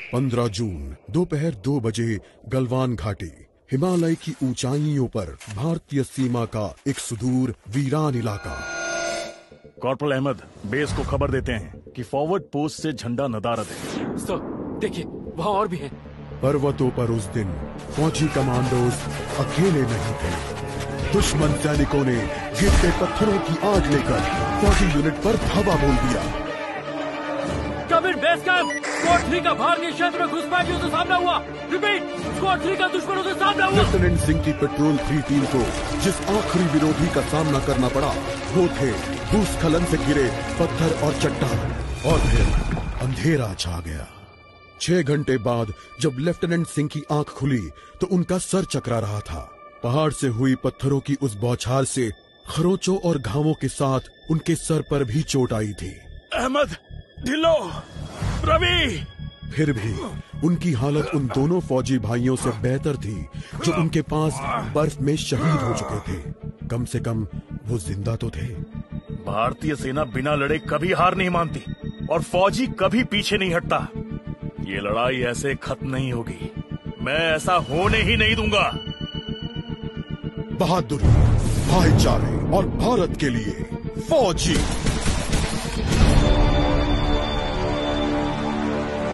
15 जून दोपहर 2 बजे गलवान घाटी, हिमालय की ऊंचाइयों पर भारतीय सीमा का एक सुदूर वीरान इलाका। कॉर्पोरल अहमद, बेस को खबर देते हैं कि फॉरवर्ड पोस्ट से झंडा नदारद है। सर देखिए, वहाँ और भी हैं। पर्वतों पर उस दिन फौजी कमांडोज अकेले नहीं थे। दुश्मन सैनिकों ने गिरते पत्थरों की आग लेकर फौजी यूनिट पर धावा बोल दिया। कमिट बेस कैंप, स्क्वाड 3 का भारतीय क्षेत्र में घुसपैठियों से सामना हुआ। रिपीट, स्क्वाड 3 का दुश्मनों से सामना हुआ। लेफ्टिनेंट सिंह की पेट्रोल 3 टीम को जिस आखिरी विरोधी का सामना करना पड़ा वो थे भूस्खलन से गिरे पत्थर और चट्टान। और फिर अंधेरा छा गया। 6 घंटे बाद जब लेफ्टिनेंट सिंह की आंख खुली तो उनका सर चकरा रहा था। पहाड़ से हुई पत्थरों की उस बौछार से खरोंचों और घावों के साथ उनके सर पर भी चोट आई थी। अहमद, ढिल्लो, रवि। फिर भी उनकी हालत उन दोनों फौजी भाइयों से बेहतर थी जो उनके पास बर्फ में शहीद हो चुके थे। कम से कम वो जिंदा तो थे। भारतीय सेना बिना लड़े कभी हार नहीं मानती और फौजी कभी पीछे नहीं हटता। ये लड़ाई ऐसे खत्म नहीं होगी। मैं ऐसा होने ही नहीं दूंगा। बहादुरी, भाईचारे और भारत के लिए फौजी।